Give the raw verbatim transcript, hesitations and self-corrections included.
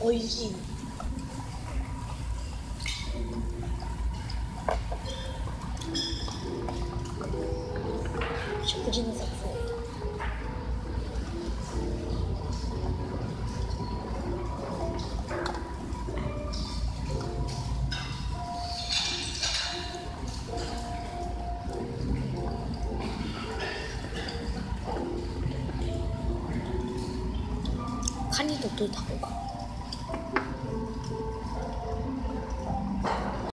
おいしい。食事の撮影。カニとどう食べるか。